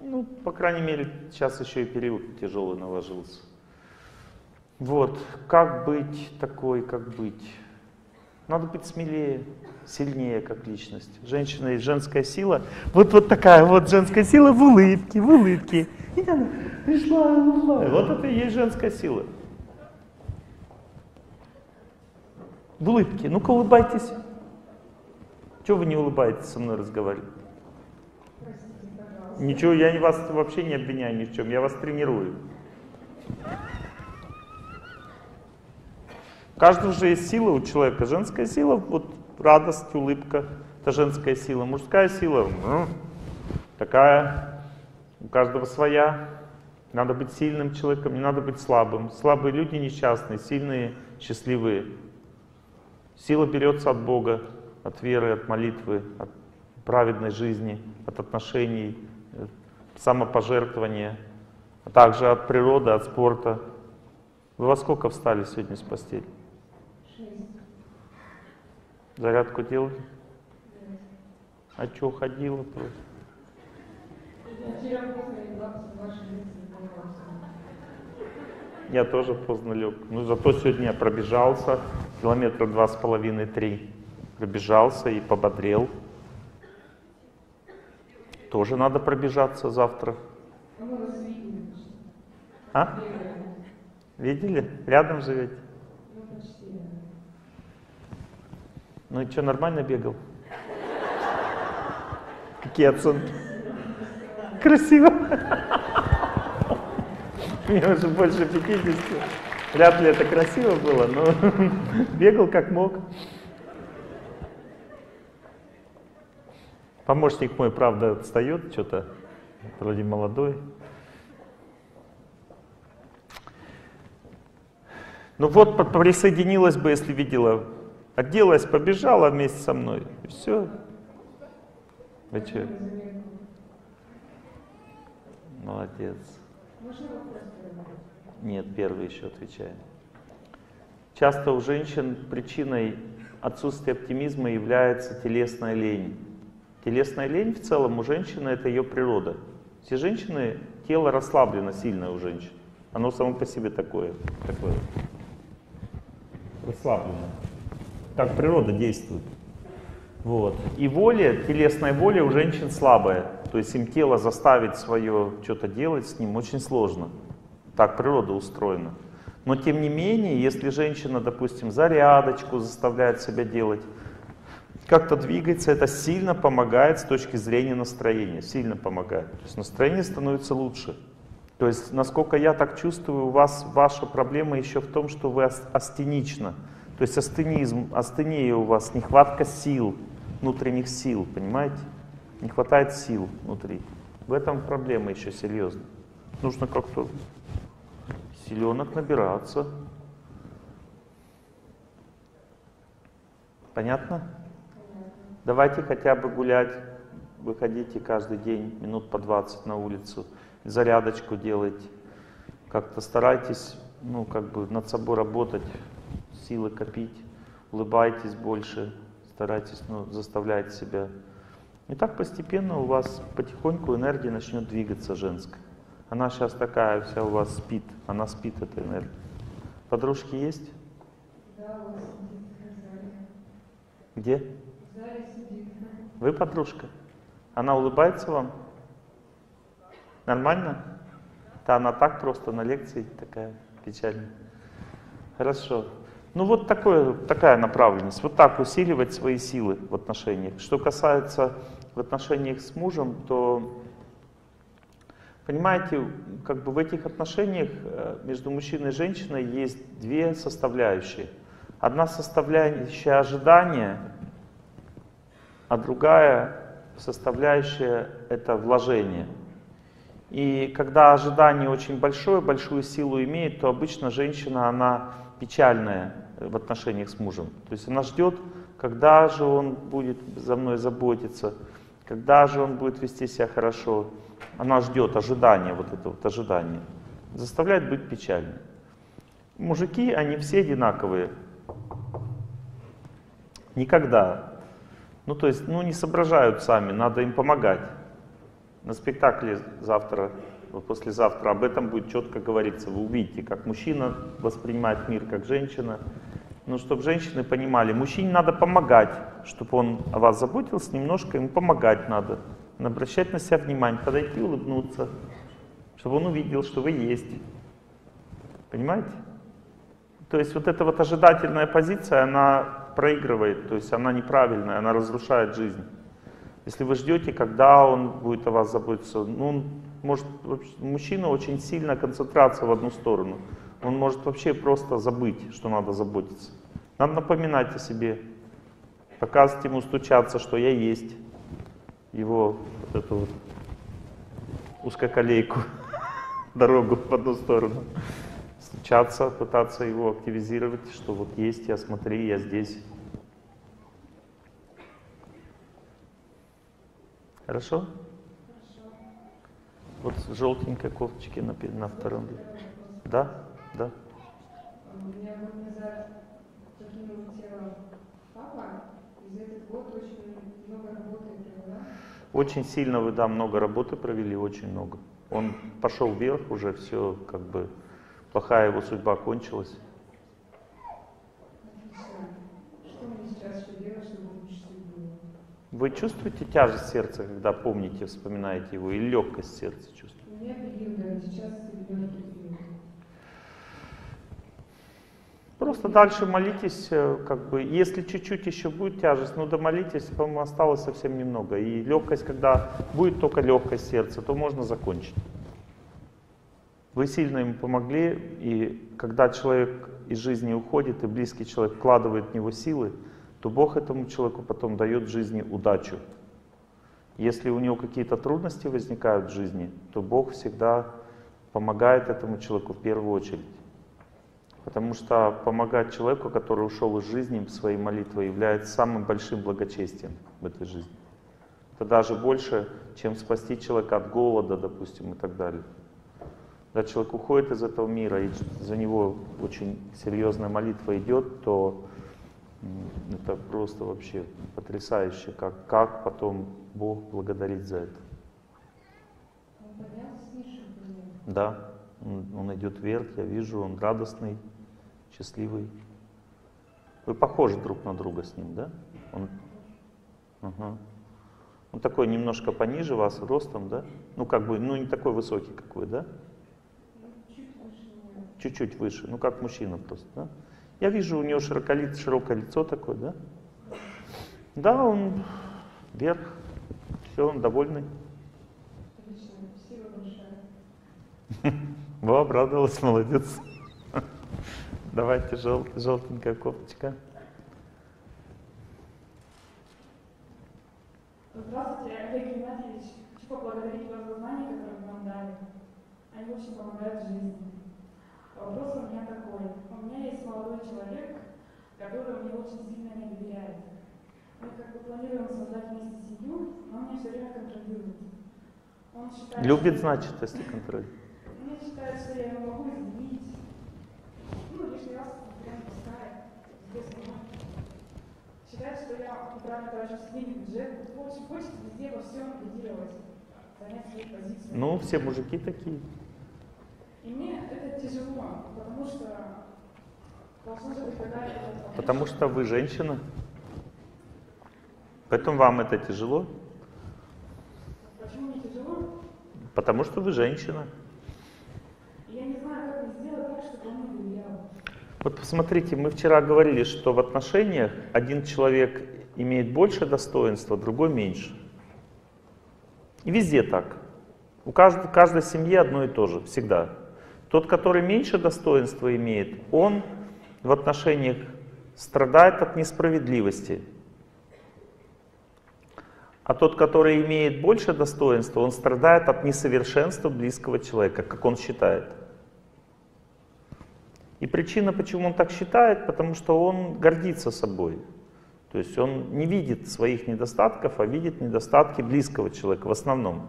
Ну, по крайней мере, сейчас еще и период тяжелый наложился. Вот, как быть такой, как быть? Надо быть смелее, сильнее как личность. Женщина и женская сила. Вот такая вот женская сила в улыбке, в улыбке. И она пришла, вот это и есть женская сила. В улыбке. Ну-ка улыбайтесь. Чего вы не улыбаетесь со мной разговаривать? Ничего, я вас вообще не обвиняю ни в чем, я вас тренирую. У каждого же есть сила у человека. Женская сила, вот радость, улыбка, это женская сила. Мужская сила, такая, у каждого своя. Надо быть сильным человеком, не надо быть слабым. Слабые люди несчастные, сильные, счастливые. Сила берется от Бога, от веры, от молитвы, от праведной жизни, от отношений, самопожертвования, а также от природы, от спорта. Вы во сколько встали сегодня с постели? 6. Зарядку делали? Нет. А что, ходила просто? Я вчера поздно легла, ваши лица. Я тоже поздно лег. Но зато сегодня я пробежался, километра 2,5-3. Пробежался и пободрел. Тоже надо пробежаться завтра. А мы вас видели. А? Видели? Рядом живете? Ну, почти. Ну и что, нормально бегал? Какие оценки? Красиво. Мне уже больше 50. Вряд ли это красиво было, но бегал как мог. Помощник мой, правда, отстает что-то, вроде молодой. Ну вот, присоединилась бы, если видела. Оделась, побежала вместе со мной. И все. Вы что? Молодец. Можно вопрос задать? Нет, первый еще отвечаю. Часто у женщин причиной отсутствия оптимизма является телесная лень. Телесная лень в целом у женщины — это ее природа. Все женщины, тело расслаблено сильно у женщин. Оно само по себе такое расслаблено. Так природа действует. Вот. И воля, телесная воля у женщин слабая. То есть им тело заставить свое что-то делать с ним очень сложно. Так природа устроена. Но тем не менее, если женщина, допустим, зарядочку заставляет себя делать, как-то двигается, это сильно помогает с точки зрения настроения. Сильно помогает. То есть настроение становится лучше. То есть, насколько я так чувствую, у вас ваша проблема еще в том, что вы астеничны. То есть астения у вас, нехватка сил, внутренних сил, понимаете? Не хватает сил внутри. В этом проблема еще серьезная. Нужно как-то силенок набираться. Понятно? Давайте хотя бы гулять. Выходите каждый день минут по 20 на улицу. Зарядочку делайте. Как-то старайтесь, ну, как бы над собой работать, силы копить. Улыбайтесь больше. Старайтесь, ну, заставляйте себя. И так постепенно у вас потихоньку энергия начнет двигаться женская. Она сейчас такая вся у вас спит. Она спит, эта энергия. Подружки есть? Да, у вас сидит в зале. Где? В зале сидит. Вы подружка? Она улыбается вам? Нормально? Да, она так просто на лекции такая печальная. Хорошо. Ну вот такая направленность. Вот так усиливать свои силы в отношениях. Что касается в отношениях с мужем, то, понимаете, как бы в этих отношениях между мужчиной и женщиной есть две составляющие. Одна составляющая ожидания, а другая составляющая — это вложение. И когда ожидание очень большое, большую силу имеет, то обычно женщина, она печальная в отношениях с мужем. То есть она ждет, когда же он будет за мной заботиться, когда же он будет вести себя хорошо. Она ждет ожидания, вот это вот ожидание. Заставляет быть печальной. Мужики, они все одинаковые. Никогда. Ну то есть, ну не соображают сами, надо им помогать. На спектакле завтра, послезавтра об этом будет четко говориться. Вы увидите, как мужчина воспринимает мир, как женщина. Ну, чтобы женщины понимали, мужчине надо помогать, чтобы он о вас заботился, немножко ему помогать надо. Обращать на себя внимание, подойти, улыбнуться, чтобы он увидел, что вы есть. Понимаете? То есть вот эта вот ожидательная позиция, она проигрывает, то есть она неправильная, она разрушает жизнь. Если вы ждете, когда он будет о вас заботиться, ну, он может, мужчина очень сильно концентрация в одну сторону. Он может вообще просто забыть, что надо заботиться. Надо напоминать о себе, показывать ему, стучаться, что я есть. Его вот эту вот узкоколейку, дорогу в одну сторону. Стучаться, пытаться его активизировать, что вот есть я, смотри, я здесь. Хорошо? Хорошо. Вот желтенькой кофточки на втором. Да? Да. Меня год назад покинул тело папа, и за этот год очень много работы провела. Очень сильно вы, да, много работы провели, очень много. Он пошел вверх, уже все, как бы, плохая его судьба кончилась. Отлично. Что мне сейчас еще делать, чтобы лучше было? Вы чувствуете тяжесть сердца, когда помните, вспоминаете его, или легкость сердца чувствуете? У меня периоды, сейчас легкий период. Просто дальше молитесь, как бы, если чуть-чуть еще будет тяжесть, ну домолитесь, по-моему, осталось совсем немного. И легкость, когда будет только легкость сердца, то можно закончить. Вы сильно ему помогли, и когда человек из жизни уходит, и близкий человек вкладывает в него силы, то Бог этому человеку потом дает в жизни удачу. Если у него какие-то трудности возникают в жизни, то Бог всегда помогает этому человеку в первую очередь. Потому что помогать человеку, который ушел из жизни, своей молитвой, является самым большим благочестием в этой жизни. Это даже больше, чем спасти человека от голода, допустим, и так далее. Когда человек уходит из этого мира, и за него очень серьезная молитва идет, то это просто вообще потрясающе, как потом Бог благодарит за это. Он поднялся с низших планет. Да, он идет вверх, я вижу, он радостный, счастливый. Вы похожи друг на друга с ним, да? Он такой немножко пониже вас ростом, да? Ну как бы, ну не такой высокий, как вы, да? Чуть выше меня. Чуть-чуть выше, ну как мужчина просто, да? Я вижу, у него широкое лицо такое, да? Да, он вверх, все, он довольный. Отлично. Спасибо большое. Во, обрадовалась, молодец. Давайте желтенькая кофточка. Здравствуйте, Олег Геннадьевич. Хочу поблагодарить вас за знания, которые вы нам дали. Они очень помогают в жизни. Вопрос у меня такой. У меня есть молодой человек, который мне очень сильно не доверяет. Мы как бы планируем создать вместе семью, но он меня все время контролирует. Он считает, Любит, что... значит, если контроль. Он считает, что я его могу изменить. Ну, лишний раз прям пускает. Без меня. Считает, что я неправильно трачу семейный бюджет. Очень хочет везде во всем лидировать. Занять свою позицию. Ну, все мужики такие. И мне это тяжело, потому что должно же быть какая-то... Потому что вы женщина. Поэтому вам это тяжело. Почему мне тяжело? Потому что вы женщина. Я не знаю, как мне сделать так, чтобы он мне доверял. Вот посмотрите, мы вчера говорили, что в отношениях один человек имеет больше достоинства, другой меньше. И везде так. У каждой семьи одно и то же, всегда. Тот, который меньше достоинства имеет, он в отношениях страдает от несправедливости. А тот, который имеет больше достоинства, он страдает от несовершенства близкого человека, как он считает. И причина, почему он так считает, потому что он гордится собой. То есть он не видит своих недостатков, а видит недостатки близкого человека в основном.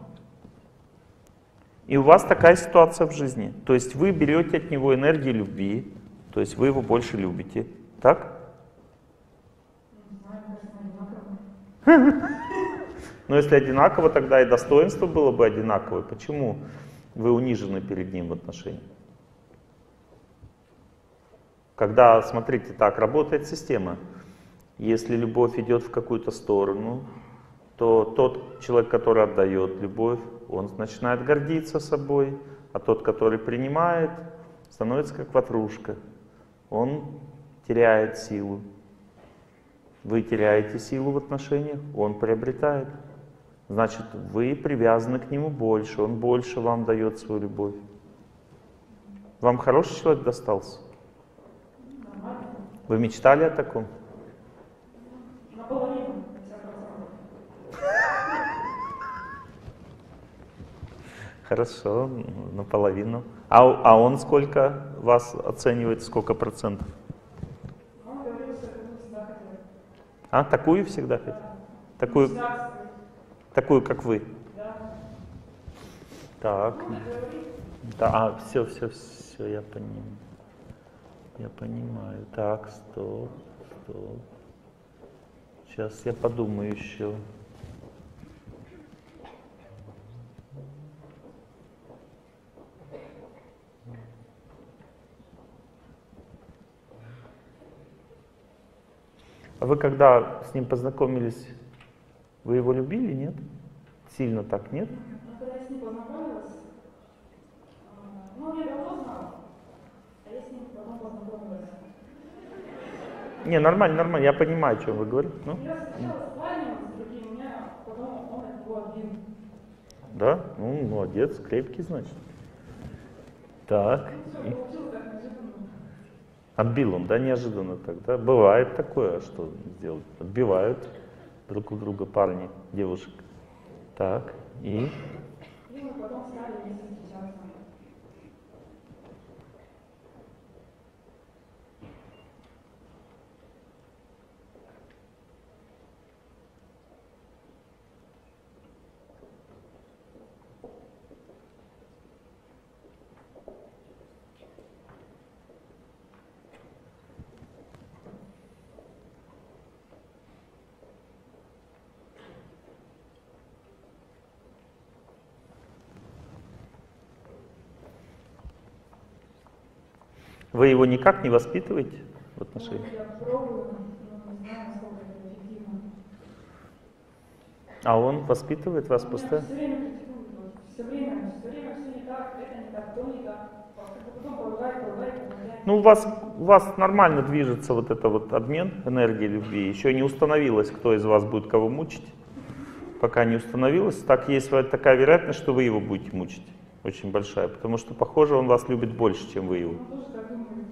И у вас такая ситуация в жизни. То есть вы берете от него энергию любви, то есть вы его больше любите. Так? Не знаю, кажется, одинаково. Но если одинаково, тогда и достоинство было бы одинаковое. Почему вы унижены перед ним в отношениях? Когда, смотрите, так работает система. Если любовь идет в какую-то сторону, то тот человек, который отдает любовь, он начинает гордиться собой, а тот, который принимает, становится как ватрушка. Он теряет силу. Вы теряете силу в отношениях, он приобретает. Значит, вы привязаны к нему больше, он больше вам дает свою любовь. Вам хороший человек достался? Вы мечтали о таком? Наполовину, 50%. Хорошо, наполовину. А он сколько вас оценивает, сколько процентов? Он говорил, что это всегда хотел. А, такую всегда хотел? Такую, такую, как вы? Да. Так. Он говорит, Да, все, я понимаю. Я понимаю. Так, стоп. Сейчас я подумаю еще. А вы когда с ним познакомились, вы его любили, нет? Сильно так, нет? когда я с ним познакомилась, ну, он меня давно знал, а я с ним потом познакомилась. Не, нормально, я понимаю, о чем вы говорите. Ну, Я встречалась с парнем, с другим, у меня потом он от него отбил. да? Ну, молодец, крепкий, значит. Так. Все, получилось так неожиданно. Отбил он, да, неожиданно так, да? Бывает такое, а что сделать? Отбивают друг у друга парни, девушек. Так, и? И мы потом стали вместе встречаться. Вы его никак не воспитываете в Ну, отношениях? я пробую, но не знаю, насколько это эффективно. А он воспитывает вас Он постоянно? меня все время критикует, вот, все время все не так, это не так, то не так. Потом поругает. Ну, у вас нормально движется вот это вот обмен энергии любви. Еще не установилось, кто из вас будет кого мучить. Пока не установилось, так есть такая вероятность, что вы его будете мучить. Очень большая. Потому что, похоже, он вас любит больше, чем вы его. Он тоже так думает.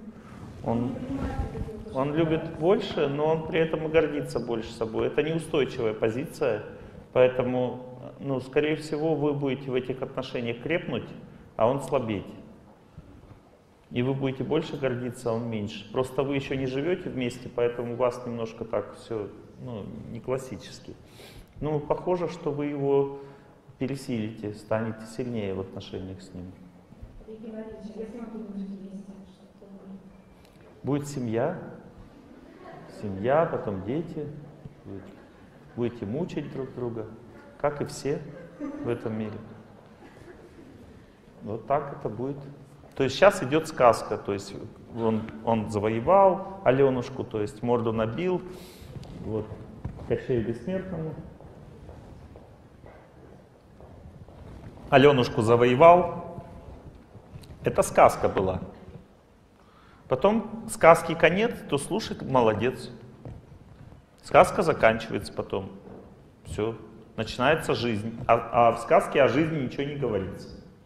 Он любит больше, но он при этом и гордится больше собой. Это неустойчивая позиция. Поэтому, ну, скорее всего, вы будете в этих отношениях крепнуть, а он слабеть. И вы будете больше гордиться, а он меньше. Просто вы еще не живете вместе, поэтому у вас немножко так все, ну, не классически. Ну, похоже, что вы его пересилите, станете сильнее в отношениях с ним. Если мы будем жить вместе, что будет? Будет семья, потом дети. Будете мучить друг друга, как и все в этом мире. Вот так это будет. То есть сейчас идет сказка, то есть он завоевал Аленушку, то есть морду набил, вот, Кощею Бессмертному. Аленушку завоевал. Это сказка была. Потом сказки конец, то слушай, молодец. Сказка заканчивается потом. Все, начинается жизнь. А в сказке о жизни ничего не говорится.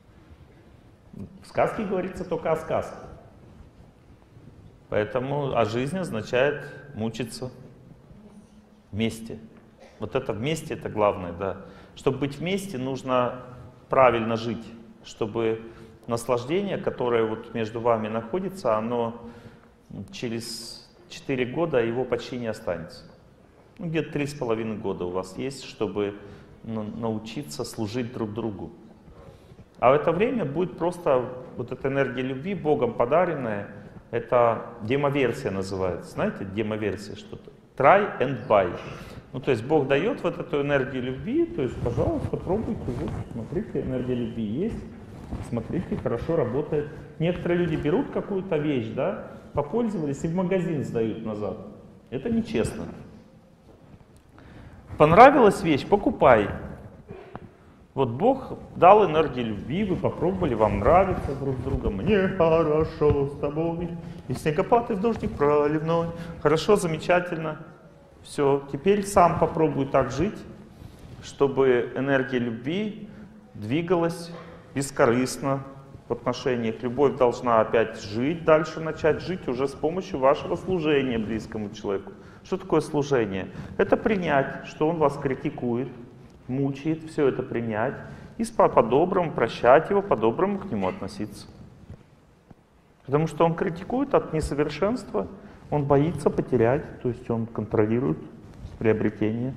В сказке говорится только о сказке. Поэтому о жизни означает мучиться вместе. Вот это вместе, это главное, да. Чтобы быть вместе, нужно правильно жить, чтобы наслаждение, которое вот между вами находится, оно через 4 года его почти не останется. Ну, где-то 3,5 года у вас есть, чтобы научиться служить друг другу. А в это время будет просто вот эта энергия любви, Богом подаренная, это демоверсия называется. Знаете, демоверсия что-то? Try and buy. Ну, то есть Бог дает вот эту энергию любви, то есть, пожалуйста, пробуйте, вот, смотрите, энергия любви есть, смотрите, хорошо работает. Некоторые люди берут какую-то вещь, да, попользовались и в магазин сдают назад. Это нечестно. Понравилась вещь, покупай. Вот Бог дал энергию любви, вы попробовали, вам нравится друг с другом. Мне хорошо с тобой, и снегопад, и в дождик проливной. Хорошо, замечательно. Все, теперь сам попробуй так жить, чтобы энергия любви двигалась бескорыстно в отношениях. Любовь должна опять жить, дальше начать жить уже с помощью вашего служения близкому человеку. Что такое служение? Это принять, что он вас критикует, мучает, все это принять и по-доброму прощать его, по-доброму к нему относиться. Потому что он критикует от несовершенства, он боится потерять, то есть он контролирует приобретение.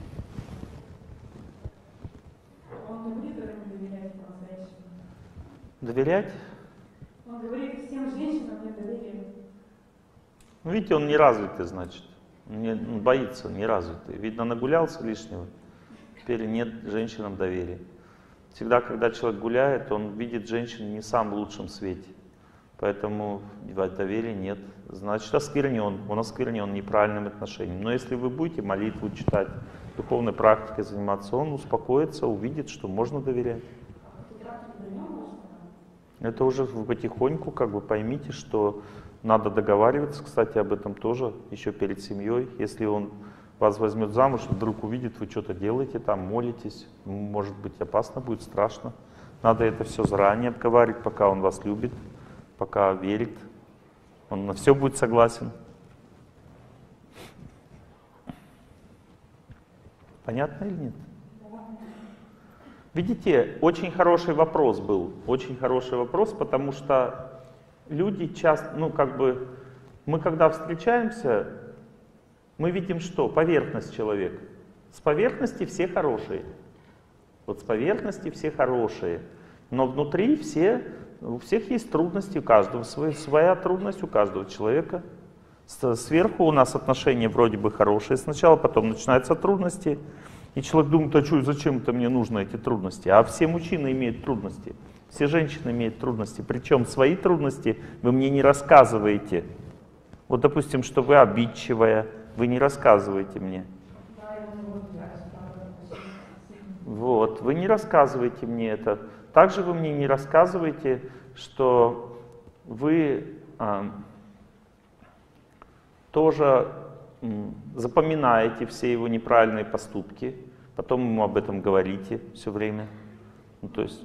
Он не будет этому доверять по-настоящему. Доверять? Он говорит, всем женщинам нет доверия. Ну, видите, он неразвитый, значит. Он боится, он неразвитый. Видно, нагулялся лишнего. Теперь нет женщинам доверия. Всегда, когда человек гуляет, он видит женщину не в самом лучшем свете. Поэтому доверия нет. Значит, осквернен. Он осквернен неправильным отношением. Но если вы будете молитву читать, духовной практикой заниматься, он успокоится, увидит, что можно доверять. Это уже вы потихоньку как бы поймите, что надо договариваться, кстати, об этом тоже еще перед семьей. Если он вас возьмет замуж, вдруг увидит, вы что-то делаете там, молитесь, может быть опасно будет, страшно. Надо это все заранее обговаривать, пока он вас любит, пока верит. Он на все будет согласен. Понятно или нет? Видите, очень хороший вопрос был, очень хороший вопрос, потому что люди часто, ну как бы, мы когда встречаемся, мы видим что? Поверхность человека. С поверхности все хорошие. Вот с поверхности все хорошие. Но внутри у всех есть трудности, у каждого своя трудность, у каждого человека. Сверху у нас отношения вроде бы хорошие сначала, потом начинаются трудности. И человек думает, а что, зачем это мне нужно, эти трудности? А все мужчины имеют трудности, все женщины имеют трудности. Причем свои трудности вы мне не рассказываете. Вот, допустим, что вы обидчивая, вы не рассказываете мне. Вот, вы не рассказываете мне это. Также вы мне не рассказываете, что вы тоже запоминаете все его неправильные поступки, потом ему об этом говорите все время. Ну, то есть...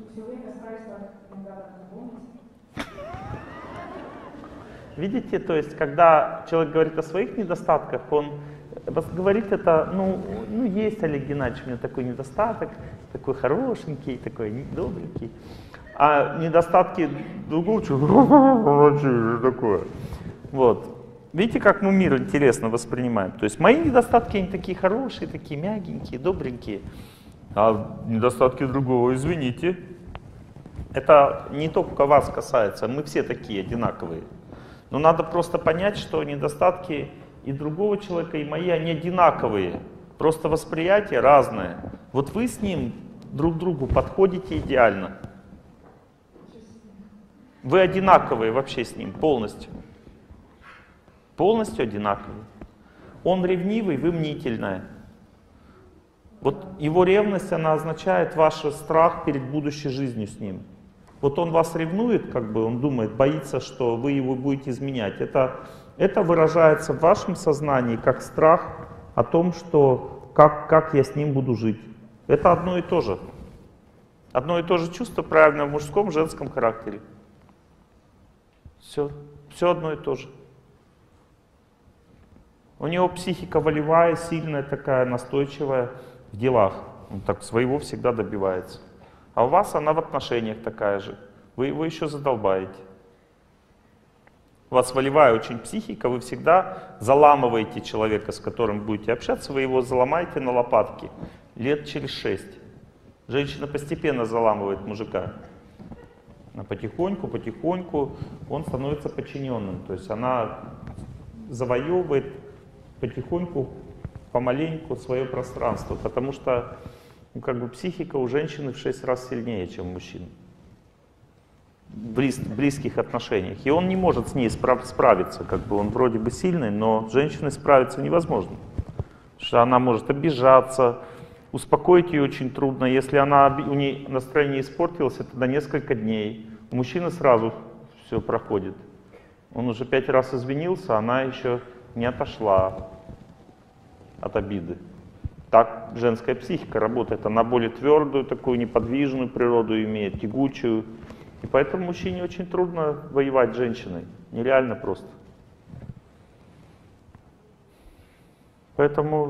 Видите, то есть, когда человек говорит о своих недостатках, он говорит это, ну есть, Олег Геннадьевич, у меня такой недостаток, такой хорошенький, такой добренький. А недостатки другого человека, такое. Вот. Видите, как мы мир интересно воспринимаем? То есть мои недостатки, они такие хорошие, такие мягенькие, добренькие. А недостатки другого, извините. Это не только вас касается, мы все такие одинаковые. Но надо просто понять, что недостатки и другого человека, и мои, они одинаковые. Просто восприятие разное. Вот вы с ним друг другу подходите идеально. Вы одинаковые вообще с ним полностью. Полностью одинаковые. Он ревнивый, вы мнительная. Вот его ревность, она означает ваш страх перед будущей жизнью с ним. Вот он вас ревнует, как бы он думает, боится, что вы его будете изменять. Это выражается в вашем сознании как страх о том, что как я с ним буду жить. Это одно и то же. Одно и то же чувство, правильно, в мужском, женском характере. Все одно и то же. У него психика волевая, сильная такая, настойчивая в делах. Он так своего всегда добивается. А у вас она в отношениях такая же. Вы его еще задолбаете. У вас волевая очень психика, вы всегда заламываете человека, с которым будете общаться, вы его заломаете на лопатки лет через 6. Женщина постепенно заламывает мужика. Потихоньку, потихоньку он становится подчиненным. То есть она завоевывает потихоньку помаленьку свое пространство, потому что ну, как бы психика у женщины в 6 раз сильнее, чем у мужчин в близких отношениях. И он не может с ней справиться, как бы он вроде бы сильный, но с женщиной справиться невозможно. Потому что она может обижаться, успокоить ее очень трудно. Если у нее настроение испортилось, это на несколько дней. У мужчины сразу все проходит. Он уже 5 раз извинился, она еще не отошла от обиды. Так женская психика работает. Она более твердую, такую неподвижную природу имеет, тягучую. И поэтому мужчине очень трудно воевать с женщиной. Нереально просто. Поэтому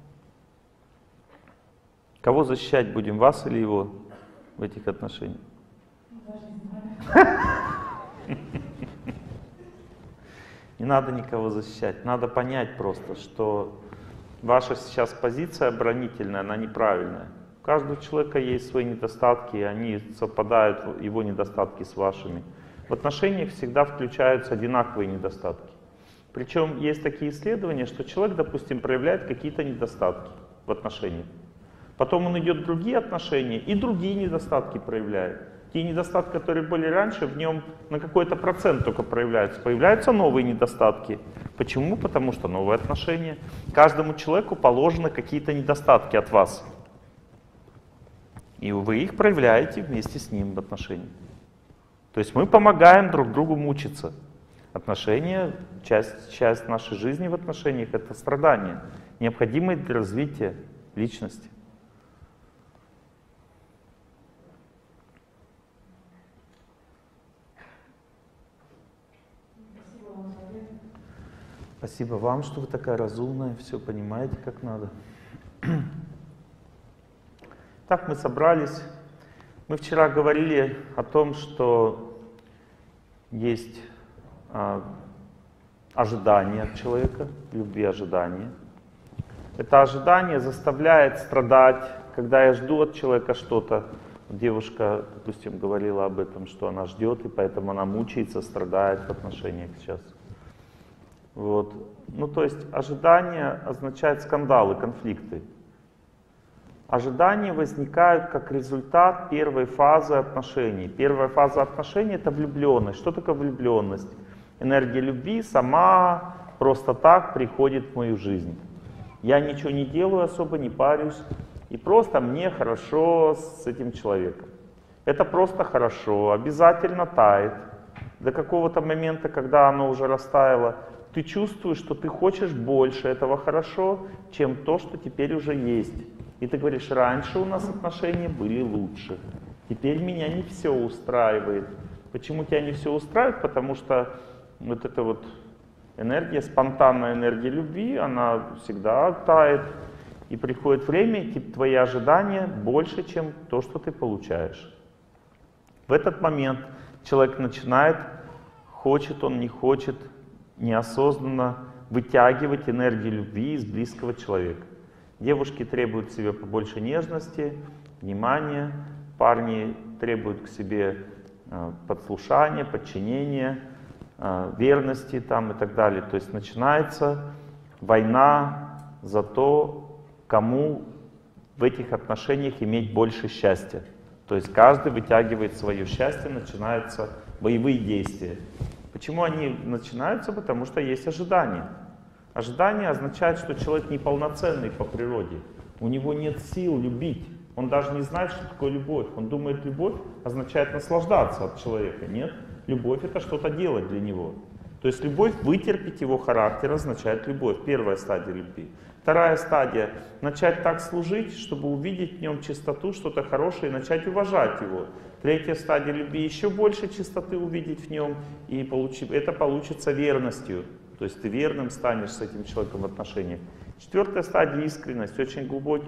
кого защищать будем, вас или его в этих отношениях? Не надо никого защищать. Надо понять просто, что ваша сейчас позиция оборонительная, она неправильная. У каждого человека есть свои недостатки, и они совпадают, его недостатки с вашими. В отношениях всегда включаются одинаковые недостатки. Причем есть такие исследования, что человек, допустим, проявляет какие-то недостатки в отношениях. Потом он идет в другие отношения и другие недостатки проявляет. Те недостатки, которые были раньше, в нем на какой-то процент только проявляются. Появляются новые недостатки. Почему? Потому что новые отношения. Каждому человеку положены какие-то недостатки от вас. И вы их проявляете вместе с ним в отношениях. То есть мы помогаем друг другу мучиться. Отношения, часть нашей жизни в отношениях — это страдания, необходимые для развития личности. Спасибо вам, что вы такая разумная, все понимаете, как надо. Так мы собрались. Мы вчера говорили о том, что есть ожидание от человека, любви ожидания. Это ожидание заставляет страдать, когда я жду от человека что-то. Девушка, допустим, говорила об этом, что она ждет, и поэтому она мучается, страдает в отношениях сейчас. Вот. Ну, то есть ожидание означает скандалы, конфликты. Ожидания возникают как результат первой фазы отношений. Первая фаза отношений — это влюбленность. Что такое влюбленность? Энергия любви сама просто так приходит в мою жизнь. Я ничего не делаю особо, не парюсь, и просто мне хорошо с этим человеком. Это просто хорошо, обязательно тает. До какого-то момента, когда оно уже растаяло, ты чувствуешь, что ты хочешь больше этого хорошо, чем то, что теперь уже есть. И ты говоришь, раньше у нас отношения были лучше, теперь меня не все устраивает. Почему тебя не все устраивает? Потому что вот эта вот энергия, спонтанная энергия любви, она всегда тает. И приходит время, и твои ожидания больше, чем то, что ты получаешь. В этот момент человек начинает, хочет он, не хочет, неосознанно вытягивать энергию любви из близкого человека. Девушки требуют к себе побольше нежности, внимания, парни требуют к себе послушания, подчинения, верности там, и так далее. То есть начинается война за то, кому в этих отношениях иметь больше счастья. То есть каждый вытягивает свое счастье, начинаются боевые действия. Почему они начинаются? Потому что есть ожидания. Ожидание означает, что человек неполноценный по природе. У него нет сил любить. Он даже не знает, что такое любовь. Он думает, любовь означает наслаждаться от человека. Нет, любовь — это что-то делать для него. То есть любовь, вытерпеть его характер, означает любовь. Первая стадия любви. Вторая стадия — начать так служить, чтобы увидеть в нем чистоту, что-то хорошее, и начать уважать его. Третья стадия любви — еще больше чистоты увидеть в нем, и это получится верностью. То есть ты верным станешь с этим человеком в отношениях. Четвертая стадия — искренность, очень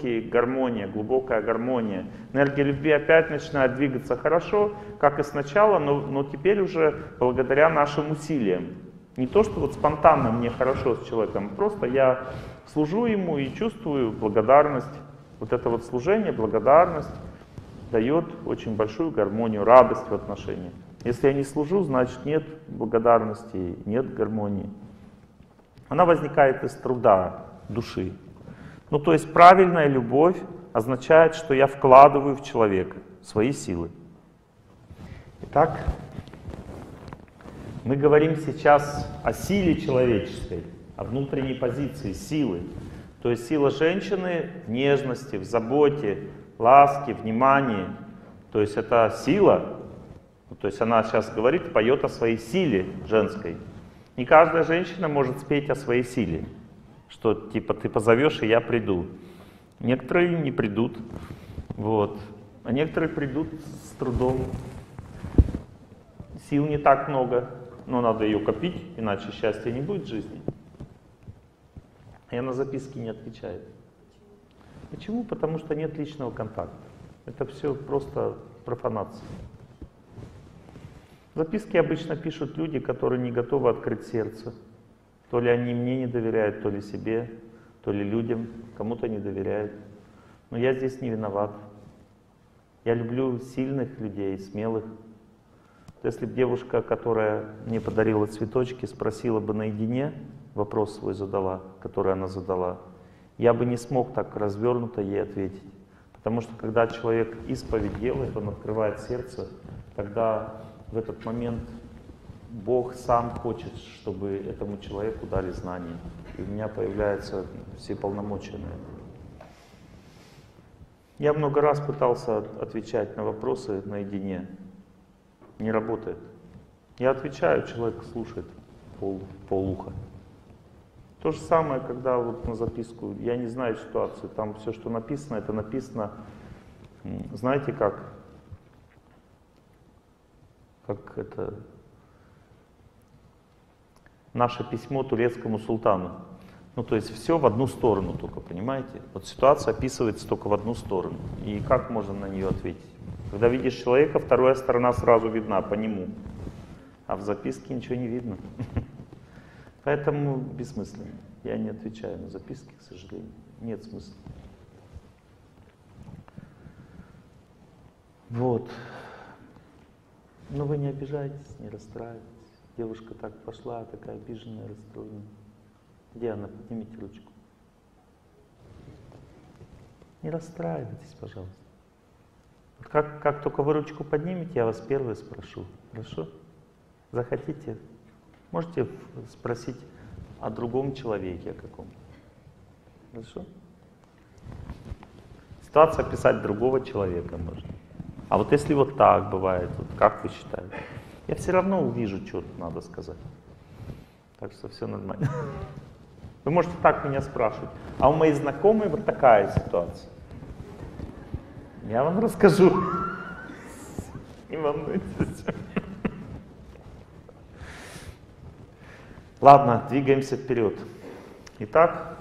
глубокая гармония. Энергия любви опять начинает двигаться хорошо, как и сначала, но теперь уже благодаря нашим усилиям. Не то, что вот спонтанно мне хорошо с человеком, просто я служу ему и чувствую благодарность. Вот это вот служение, благодарность дает очень большую гармонию, радость в отношениях. Если я не служу, значит нет благодарности, нет гармонии. Она возникает из труда души. Ну, то есть правильная любовь означает, что я вкладываю в человека свои силы. Итак, мы говорим сейчас о силе человеческой, о внутренней позиции силы. То есть сила женщины в нежности, в заботе, ласке, внимании. То есть это сила. То есть она сейчас говорит, поет о своей силе женской. Не каждая женщина может спеть о своей силе. Что типа ты позовешь, и я приду. Некоторые не придут. Вот. А некоторые придут с трудом. Сил не так много, но надо ее копить, иначе счастья не будет в жизни. И она записки не отвечает. Почему? Потому что нет личного контакта. Это все просто профанация. Записки обычно пишут люди, которые не готовы открыть сердце. То ли они мне не доверяют, то ли себе, то ли людям, кому-то не доверяют. Но я здесь не виноват. Я люблю сильных людей, смелых. Если бы девушка, которая мне подарила цветочки, спросила бы наедине, вопрос свой задала, который она задала, я бы не смог так развернуто ей ответить. Потому что когда человек исповедь делает, он открывает сердце, тогда в этот момент Бог сам хочет, чтобы этому человеку дали знания. И у меня появляются все полномочия на это. Я много раз пытался отвечать на вопросы наедине. Не работает. Я отвечаю, человек слушает полуха. То же самое, когда вот на записку, я не знаю ситуацию, там все, что написано, это написано, знаете как это наше письмо турецкому султану. Ну, то есть все в одну сторону только, понимаете? Вот ситуация описывается только в одну сторону. И как можно на нее ответить? Когда видишь человека, вторая сторона сразу видна по нему. А в записке ничего не видно. Поэтому бессмысленно. Я не отвечаю на записки, к сожалению. Нет смысла. Вот. Но вы не обижайтесь, не расстраивайтесь. Девушка так пошла, такая обиженная, расстроенная. Где она? Поднимите ручку. Не расстраивайтесь, пожалуйста. Вот как только вы ручку поднимете, я вас первый спрошу. Хорошо? Захотите? Можете спросить о другом человеке, о каком-то. Хорошо? Ситуацию описать другого человека можно. А вот если вот так бывает, вот как вы считаете? Я все равно увижу, что надо сказать. Так что все нормально. Вы можете так меня спрашивать. А у моей знакомой вот такая ситуация. Я вам расскажу. Не волнуйтесь. Ладно, двигаемся вперед. Итак,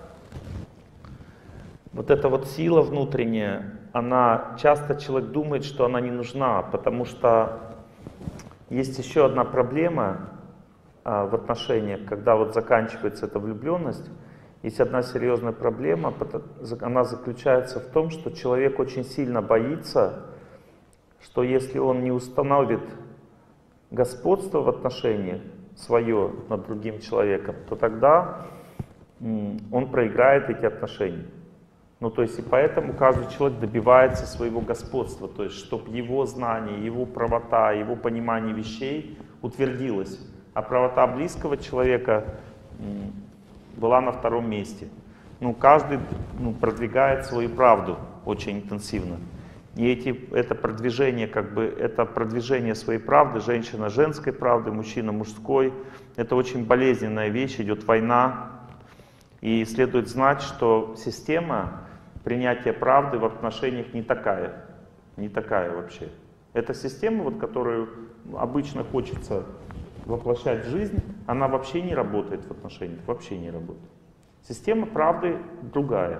вот эта вот сила внутренняя, она часто человек думает, что она не нужна, потому что есть еще одна проблема в отношениях, когда вот заканчивается эта влюбленность. Есть одна серьезная проблема, она заключается в том, что человек очень сильно боится, что если он не установит господство в отношениях свое над другим человеком, то тогда он проиграет эти отношения. Ну, то есть и поэтому каждый человек добивается своего господства, то есть чтобы его знание, его правота, его понимание вещей утвердилось, а правота близкого человека была на втором месте. Ну, каждый продвигает свою правду очень интенсивно. И это продвижение, это продвижение своей правды, женщина женской правды, мужчина мужской, это очень болезненная вещь, идет война. И следует знать, что система принятия правды в отношениях не такая вообще. Эта система, вот, которую обычно хочется воплощать в жизнь, она вообще не работает в отношениях, вообще не работает. Система правды другая.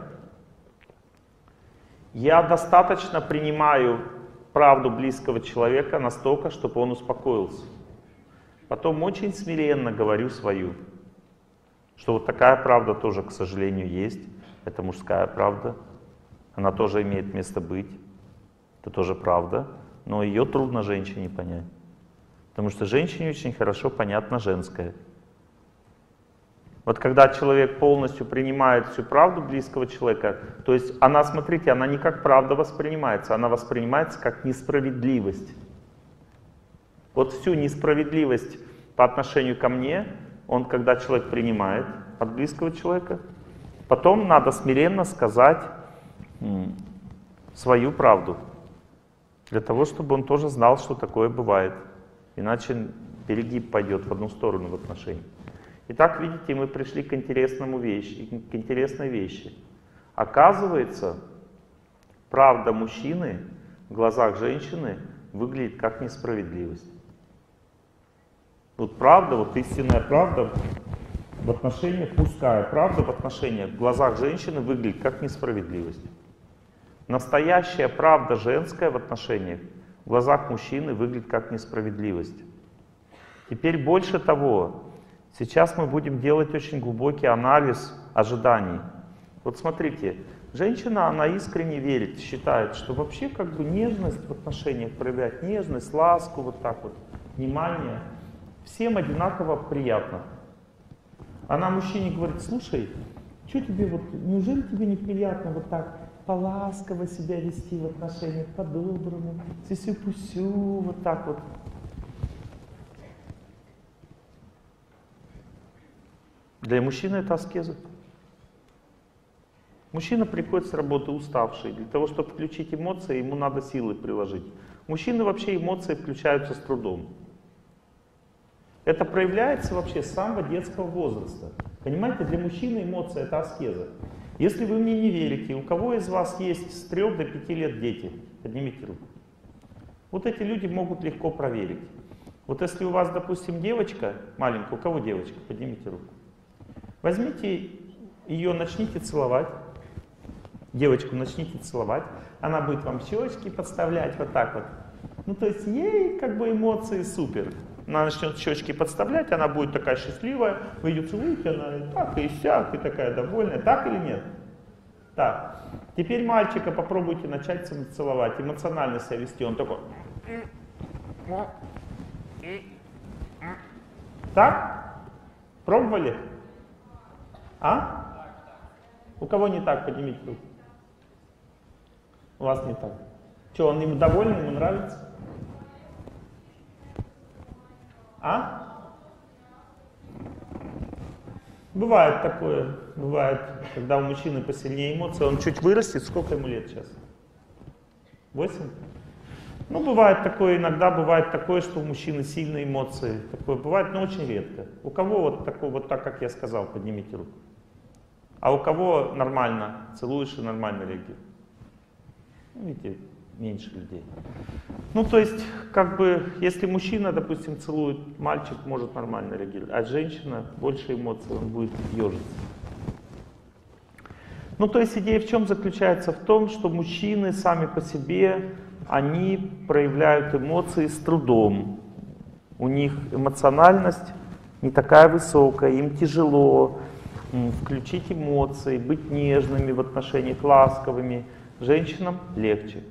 Я достаточно принимаю правду близкого человека настолько, чтобы он успокоился. Потом очень смиренно говорю свою, что вот такая правда тоже, к сожалению, есть. Это мужская правда. Она тоже имеет место быть. Это тоже правда. Но ее трудно женщине понять. Потому что женщине очень хорошо понятно женское. Вот когда человек полностью принимает всю правду близкого человека, то есть она, смотрите, она не как правда воспринимается, она воспринимается как несправедливость. Вот всю несправедливость по отношению ко мне, когда человек принимает от близкого человека, потом надо смиренно сказать свою правду, для того, чтобы он тоже знал, что такое бывает. Иначе перегиб пойдет в одну сторону в отношениях. Итак, видите, мы пришли к интересной вещи. Оказывается, правда мужчины в глазах женщины выглядит как несправедливость. Вот правда, вот истинная правда в отношениях, мужская правда в отношениях в глазах женщины выглядит как несправедливость. Настоящая правда женская в отношениях в глазах мужчины выглядит как несправедливость. Теперь больше того, сейчас мы будем делать очень глубокий анализ ожиданий. Вот смотрите, женщина, она искренне верит, считает, что вообще как бы нежность в отношениях проявлять, нежность, ласку, вот так вот, внимание, всем одинаково приятно. Она мужчине говорит: слушай, что тебе вот, неужели тебе неприятно вот так поласково себя вести в отношениях, по-доброму, сисю-пусю, вот так вот. Для мужчины это аскеза. Мужчина приходит с работы уставший. Для того, чтобы включить эмоции, ему надо силы приложить. Мужчины вообще эмоции включаются с трудом. Это проявляется вообще с самого детского возраста. Понимаете, для мужчины эмоция — это аскеза. Если вы мне не верите, у кого из вас есть с 3 до 5 лет дети? Поднимите руку. Вот эти люди могут легко проверить. Вот если у вас, допустим, девочка маленькая, у кого девочка? Поднимите руку. Возьмите ее, начните целовать. Девочку начните целовать. Она будет вам щечки подставлять вот так вот. Ну то есть ей как бы эмоции супер. Она начнет щечки подставлять, она будет такая счастливая. Вы ее целуете, она и так, и сяк, и такая довольная. Так или нет? Так. Теперь мальчика попробуйте начать целовать, эмоционально себя вести. Он такой. Так? Пробовали? А? У кого не так? Поднимите руку. У вас не так. Что, он ему доволен, ему нравится? А? Бывает такое, бывает, когда у мужчины посильнее эмоции, он чуть вырастет. Сколько ему лет сейчас? 8? Ну, бывает такое, иногда бывает такое, что у мужчины сильные эмоции. Такое бывает, но очень редко. У кого вот такое, вот так, как я сказал, поднимите руку. А у кого нормально, целуешь и нормально реагирует? Ну, видите, меньше людей. Ну, то есть, как бы, если мужчина, допустим, целует, мальчик может нормально реагировать, а женщина, больше эмоций, он будет ежиться. Ну, то есть, идея в чем заключается? В том, что мужчины сами по себе, они проявляют эмоции с трудом. У них эмоциональность не такая высокая, им тяжело включить эмоции, быть нежными в отношениях, ласковыми. Женщинам легче.